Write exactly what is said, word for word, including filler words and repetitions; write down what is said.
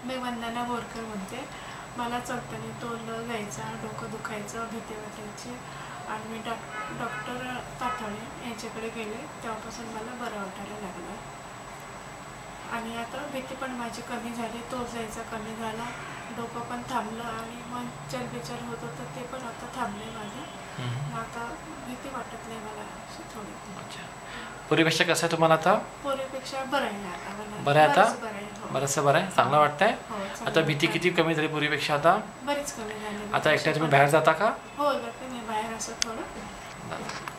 मी वंदना बोरकर म्हणते. मला चौथ्याने तोल जायचा, डोकं दुखायचं, भीती वाटायची आणि मी डॉ डॉक्टर तातळे यांच्याकडे गेले. तेव्हापासून मला बरं वाटायला लागलं आणि आता भीती पण माझी कमी झाली, तोल जायचा कमी झाला, डोकं पण थांबलं आणि मग चलबिचल होत होतं ते पण आता थांबले माझं. आता भीती वाटत नाही मला थोडी. पूर्वीपेक्षा कसं आहे तुम्हाला आता? पूर्वीपेक्षा बरं आहे आता. बरं आहे आता? बरंचसं बरं आहे, चांगलं वाटतंय. आता भीती किती कमी झाली पूर्वीपेक्षा? आता बरीच कमी झाली. आता एकट्या तुम्ही बाहेर जाता का? हो जाते मी बाहेर असं थोडं.